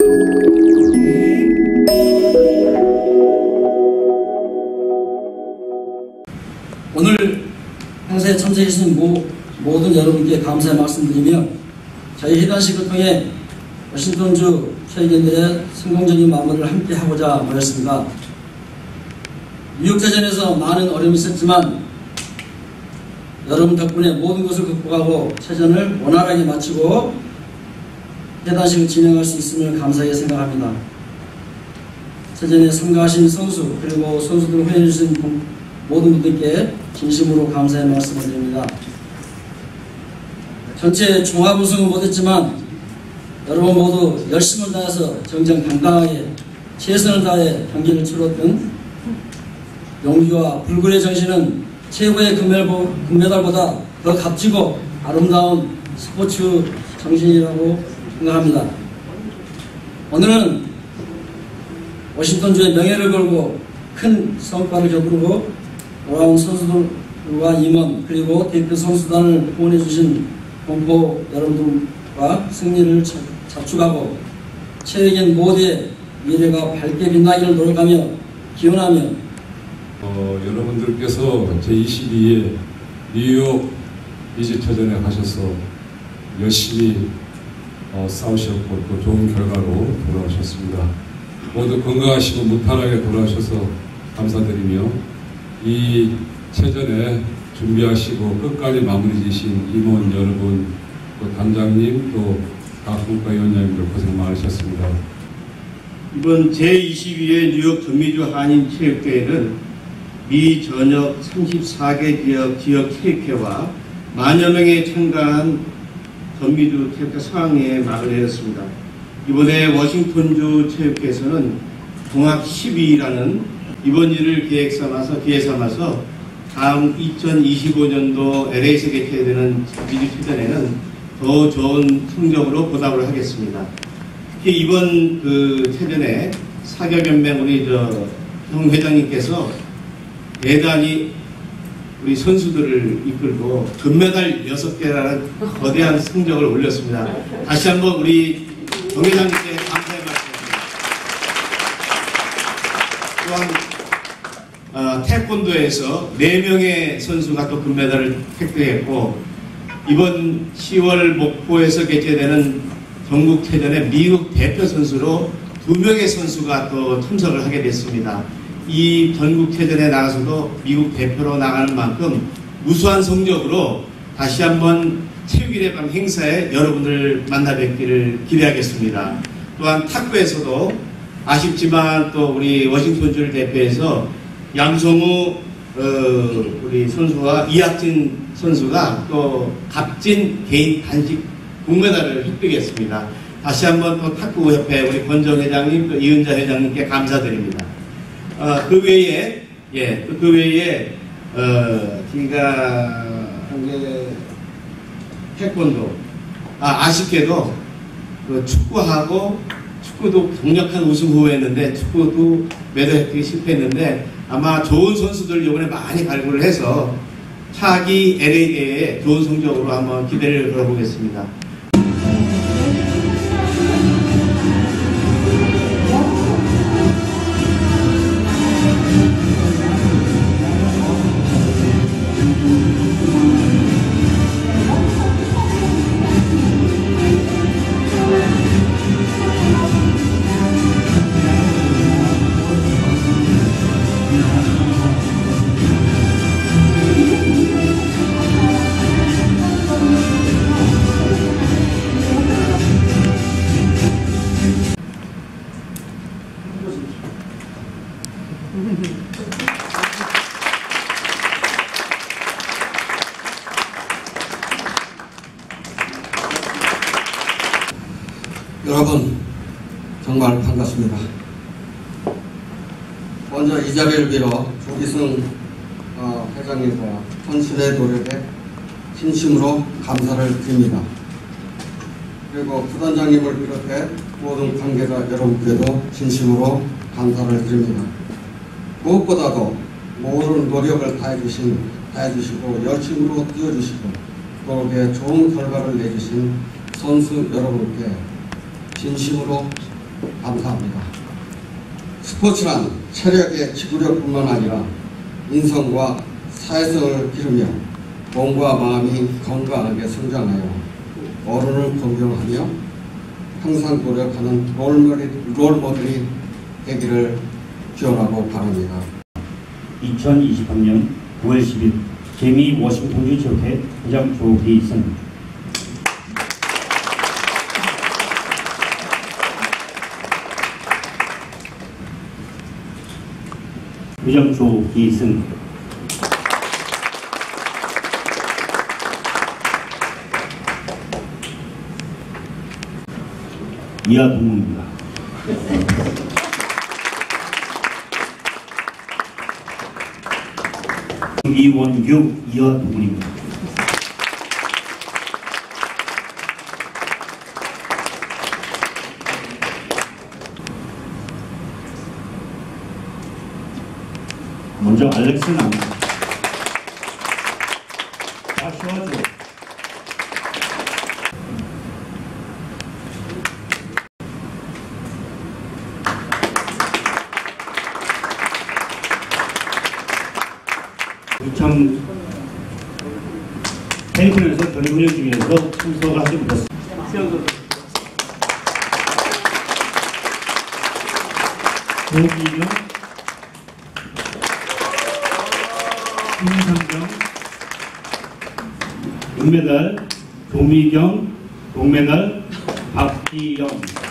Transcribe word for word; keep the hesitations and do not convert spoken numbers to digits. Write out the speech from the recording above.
오늘 행사에 참석해주신 모든 여러분께 감사의 말씀드리며 저희 회단식을 통해 워싱턴주 최의견들의 성공적인 마무리를 함께 하고자 모였습니다. 뉴욕대전에서 많은 어려움이 있었지만 여러분 덕분에 모든 것을 극복하고 체전을 원활하게 마치고 회단식을 진행할 수 있음을 감사하게 생각합니다. 체전에 참가하신 선수 그리고 선수들 후원해주신 모든 분들께 진심으로 감사의 말씀을 드립니다. 전체 종합 우승은 못했지만 여러분 모두 열심을 다해서 정정당당하게 최선을 다해 경기를 치렀던 용기와 불굴의 정신은 최고의 금메달보다 더 값지고 아름다운 스포츠 정신이라고 생각합니다. 오늘은 워싱턴주의 명예를 걸고 큰 성과를 거두고 돌아온 선수들과 임원 그리고 대표 선수단을 후원해주신 공포 여러분들과 승리를 자축하고 최의견 모두의 미래가 밝게 빛나기를 노력하며 기원하며 어, 여러분들께서 제이십이 회 뉴욕 이지체전에 가셔서 열심히 어, 싸우셨고 또 좋은 결과로 돌아오셨습니다. 모두 건강하시고 무탈하게 돌아오셔서 감사드리며 이 체전에 준비하시고 끝까지 마무리 지신 임원 여러분, 또 단장님, 또 각 국가위원장님들 고생 많으셨습니다. 이번 제이십이 회 뉴욕 전미주 한인체육대회는 미 전역 삼십사 개 지역 지역 체육회와 만여 명의 참가한 전미주 체육회 상황회에 막을 내렸습니다. 이번에 워싱턴주 체육회에서는 종합 십이 위라는 이번 일을 기획 삼아서 기회 삼아서 다음 이천이십오 년도 엘에이에서 개최되는 미주 체전에는 더 좋은 성적으로 보답을 하겠습니다. 특히 이번 그 체전에 사격연맹 우리 저 형 회장님께서 대단히 우리 선수들을 이끌고 금메달 여섯 개라는 거대한 성적을 올렸습니다. 다시 한번 우리 정 회장님께 감사의 말씀드립니다. 또한 어, 태권도에서 네 명의 선수가 또 금메달을 획득했고 이번 시월 목포에서 개최되는 전국체전에 미국 대표 선수로 두 명의 선수가 또 참석을 하게 됐습니다. 이 전국체전에 나가서도 미국 대표로 나가는 만큼 우수한 성적으로 다시 한번 체육일의 밤 행사에 여러분을 만나 뵙기를 기대하겠습니다. 또한 탁구에서도 아쉽지만 또 우리 워싱턴주를 대표해서 양성우 어, 우리 선수와 이학진 선수가 또 값진 개인 단식 금메달을 획득했습니다. 다시 한번 또 탁구협회 우리 권정 회장님 또 이은자 회장님께 감사드립니다. 어, 그 외에 예, 그 외에 어, 제가 한게 태권도 아, 아쉽게도 그 축구하고 축구도 강력한 우승 후보였는데 축구도 메달 획득이 실패했는데 아마 좋은 선수들 이번에 많이 발굴을 해서 차기 엘에이대회에 좋은 성적으로 한번 기대를 걸어보겠습니다. 여러분 정말 반갑습니다. 먼저 이 자리를 빌어 조기승 어, 회장님과 헌신의 노력에 진심으로 감사를 드립니다. 그리고 부단장님을 비롯해 모든 관계자 여러분께도 진심으로 감사를 드립니다. 무엇보다도 모든 노력을 다해주신, 다해주시고 열심으로 뛰어주시고 노력에 좋은 결과를 내주신 선수 여러분께 진심으로 감사합니다. 스포츠란 체력의 지구력뿐만 아니라 인성과 사회성을 기르며 몸과 마음이 건강하게 성장하여 어른을 존경하며 항상 노력하는 롤모델이, 롤모델이 되기를 기원하고 바랍니다. 이천이십삼 년 구월 십일 재미 워싱턴 주지회 회장 조기승. 회장 조기승. 이하 동문입니다. 이원규 이하 동문입니다. 먼저 알렉스 남. 자슈아 조. 참 테이블에서 전입 훈련 중에서 참석을 하지 못했습니다. 조기경, 김상경, 은메달, 조미경, 동메달, 박기영.